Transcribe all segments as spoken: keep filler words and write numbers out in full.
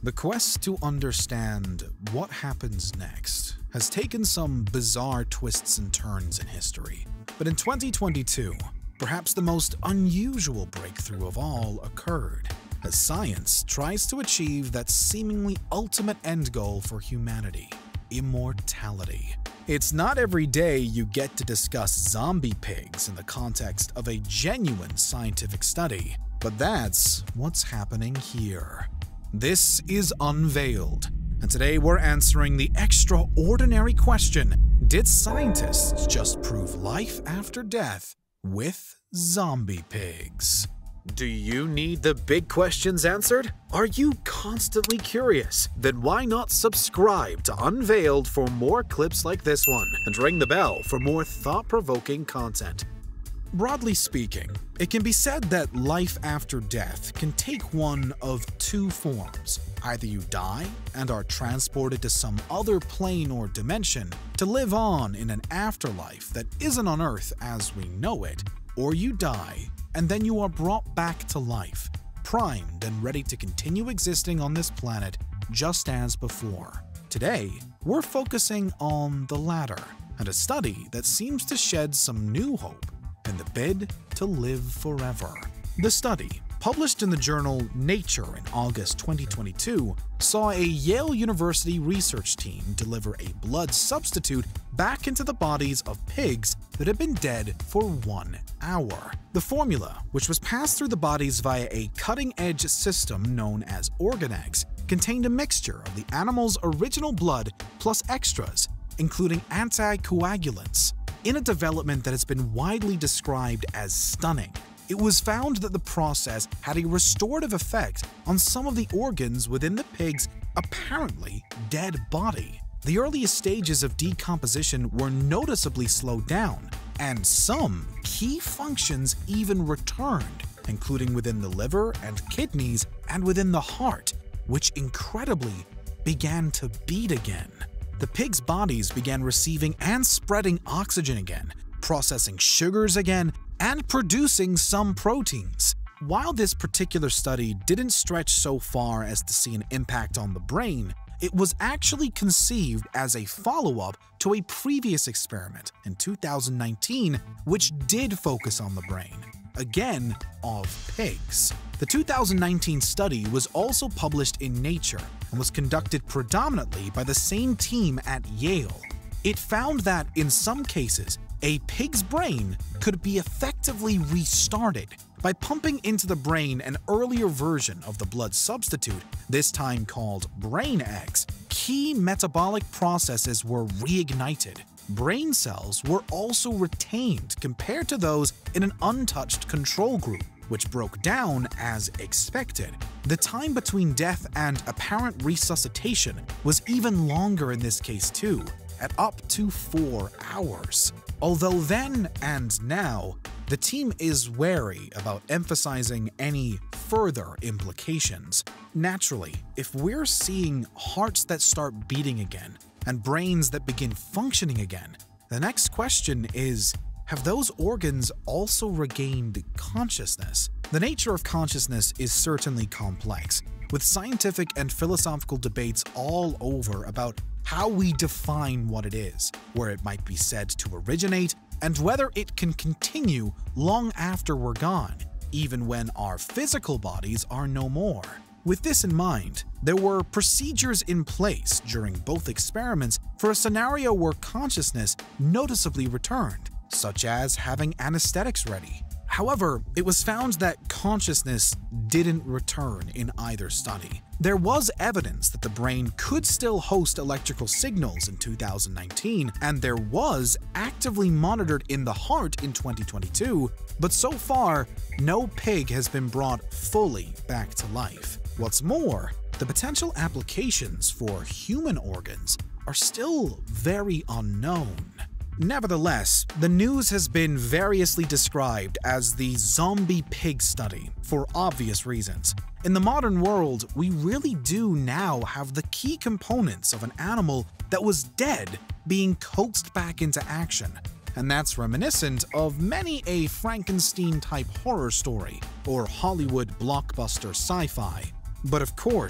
The quest to understand what happens next has taken some bizarre twists and turns in history. But in twenty twenty-two, perhaps the most unusual breakthrough of all occurred, as science tries to achieve that seemingly ultimate end goal for humanity: immortality. It's not every day you get to discuss zombie pigs in the context of a genuine scientific study, but that's what's happening here. This is Unveiled, and today we're answering the extraordinary question: did scientists just prove life after death with zombie pigs? Do you need the big questions answered? Are you constantly curious? Then why not subscribe to Unveiled for more clips like this one, and ring the bell for more thought-provoking content. Broadly speaking, it can be said that life after death can take one of two forms. Either you die and are transported to some other plane or dimension to live on in an afterlife that isn't on Earth as we know it, or you die and then you are brought back to life, primed and ready to continue existing on this planet just as before. Today, we're focusing on the latter, and a study that seems to shed some new hope in the bid to live forever. The study, published in the journal Nature in August twenty twenty-two, saw a Yale University research team deliver a blood substitute back into the bodies of pigs that had been dead for one hour. The formula, which was passed through the bodies via a cutting-edge system known as organ eggs, contained a mixture of the animal's original blood plus extras, including anticoagulants. In a development that has been widely described as stunning, it was found that the process had a restorative effect on some of the organs within the pig's apparently dead body. The earliest stages of decomposition were noticeably slowed down, and some key functions even returned, including within the liver and kidneys and within the heart, which incredibly began to beat again. The pigs' bodies began receiving and spreading oxygen again, processing sugars again, and producing some proteins. While this particular study didn't stretch so far as to see an impact on the brain, it was actually conceived as a follow-up to a previous experiment in two thousand nineteen, which did focus on the brain, again of pigs. The two thousand nineteen study was also published in Nature and was conducted predominantly by the same team at Yale. It found that, in some cases, a pig's brain could be effectively restarted by pumping into the brain an earlier version of the blood substitute, this time called brain eggs. Key metabolic processes were reignited. Brain cells were also retained compared to those in an untouched control group, which broke down as expected. The time between death and apparent resuscitation was even longer in this case too, at up to four hours. Although then and now, the team is wary about emphasizing any further implications. Naturally, if we're seeing hearts that start beating again and brains that begin functioning again, the next question is, have those organs also regained consciousness? The nature of consciousness is certainly complex, with scientific and philosophical debates all over about how we define what it is, where it might be said to originate, and whether it can continue long after we're gone, even when our physical bodies are no more. With this in mind, there were procedures in place during both experiments for a scenario where consciousness noticeably returned, such as having anesthetics ready. However, it was found that consciousness didn't return in either study. There was evidence that the brain could still host electrical signals in two thousand nineteen, and there was actively monitored in the heart in twenty twenty-two, but so far, no pig has been brought fully back to life. What's more, the potential applications for human organs are still very unknown. Nevertheless, the news has been variously described as the zombie pig study for obvious reasons. In the modern world, we really do now have the key components of an animal that was dead being coaxed back into action, and that's reminiscent of many a Frankenstein-type horror story or Hollywood blockbuster sci-fi. But of course,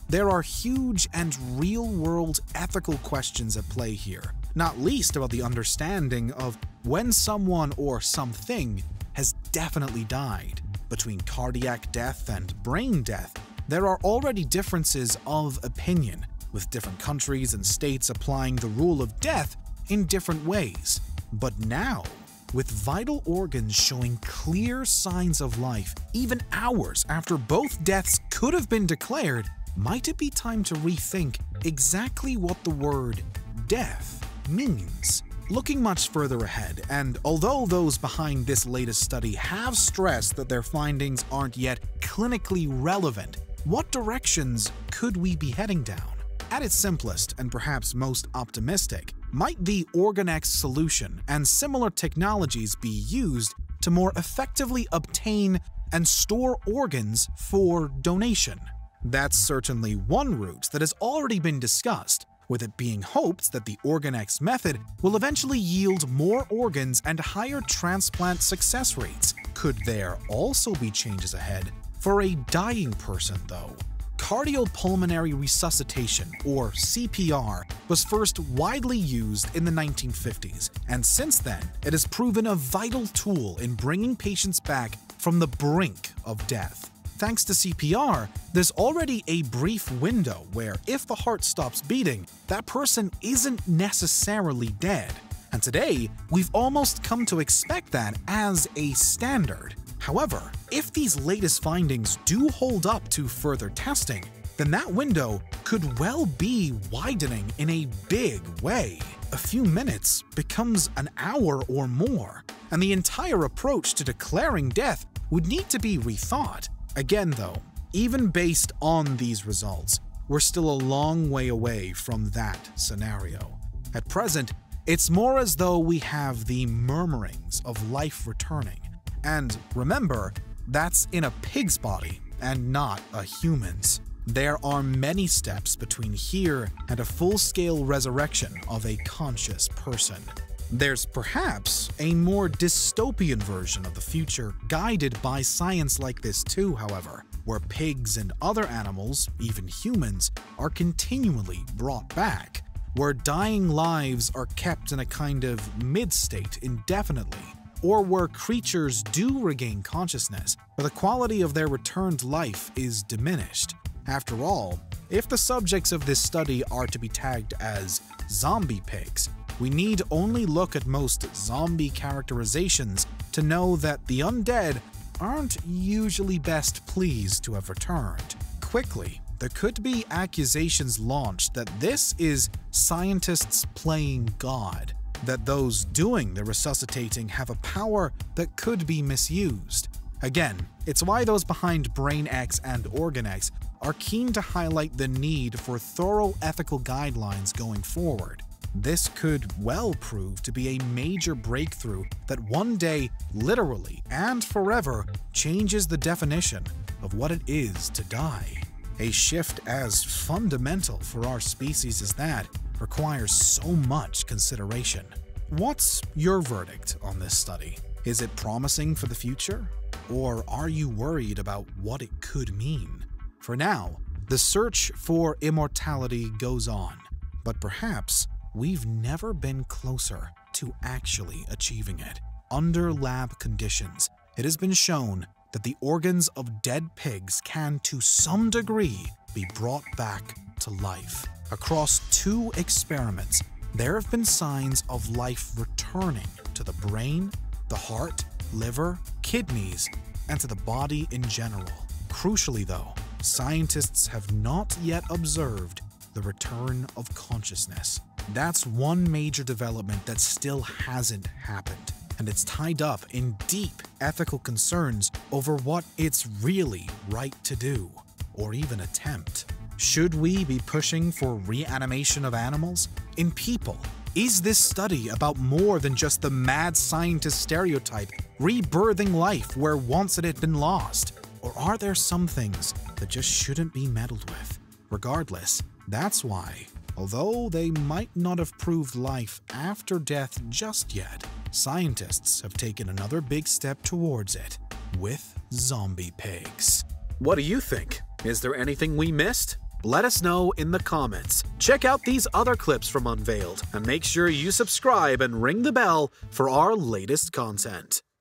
There are huge and real-world ethical questions at play here, not least about the understanding of when someone or something has definitely died. Between cardiac death and brain death, there are already differences of opinion, with different countries and states applying the rule of death in different ways. But now, with vital organs showing clear signs of life, even hours after both deaths could have been declared, might it be time to rethink exactly what the word death means? Looking much further ahead, and although those behind this latest study have stressed that their findings aren't yet clinically relevant, what directions could we be heading down? At its simplest and perhaps most optimistic, might the OrganX solution and similar technologies be used to more effectively obtain and store organs for donation? That's certainly one route that has already been discussed, with it being hoped that the OrganX method will eventually yield more organs and higher transplant success rates. Could there also be changes ahead for a dying person, though? Cardiopulmonary resuscitation, or C P R, was first widely used in the nineteen fifties, and since then, it has proven a vital tool in bringing patients back from the brink of death. Thanks to C P R, there's already a brief window where if the heart stops beating, that person isn't necessarily dead. And today, we've almost come to expect that as a standard. However, if these latest findings do hold up to further testing, then that window could well be widening in a big way. A few minutes becomes an hour or more, and the entire approach to declaring death would need to be rethought. Again though, even based on these results, we're still a long way away from that scenario. At present, it's more as though we have the murmurings of life returning. And remember, that's in a pig's body and not a human's. There are many steps between here and a full-scale resurrection of a conscious person. There's perhaps a more dystopian version of the future guided by science like this too, however, where pigs and other animals, even humans, are continually brought back, where dying lives are kept in a kind of mid-state indefinitely, or where creatures do regain consciousness, but the quality of their returned life is diminished. After all, if the subjects of this study are to be tagged as zombie pigs, we need only look at most zombie characterizations to know that the undead aren't usually best pleased to have returned. Quickly, there could be accusations launched that this is scientists playing God, that those doing the resuscitating have a power that could be misused. Again, it's why those behind BrainX and OrganX are keen to highlight the need for thorough ethical guidelines going forward. This could well prove to be a major breakthrough that one day, literally and forever, changes the definition of what it is to die. A shift as fundamental for our species as that requires so much consideration. What's your verdict on this study? Is it promising for the future? Or are you worried about what it could mean? For now, the search for immortality goes on, but perhaps we've never been closer to actually achieving it. Under lab conditions, it has been shown that the organs of dead pigs can, to some degree, be brought back to life. Across two experiments, there have been signs of life returning to the brain, the heart, liver, kidneys, and to the body in general. Crucially though, scientists have not yet observed the return of consciousness. That's one major development that still hasn't happened, and it's tied up in deep ethical concerns over what it's really right to do, or even attempt. Should we be pushing for reanimation of animals? In people, is this study about more than just the mad scientist stereotype, rebirthing life where once it had been lost? Or are there some things that just shouldn't be meddled with? Regardless, that's why, although they might not have proved life after death just yet, scientists have taken another big step towards it with zombie pigs. What do you think? Is there anything we missed? Let us know in the comments. Check out these other clips from Unveiled, and make sure you subscribe and ring the bell for our latest content.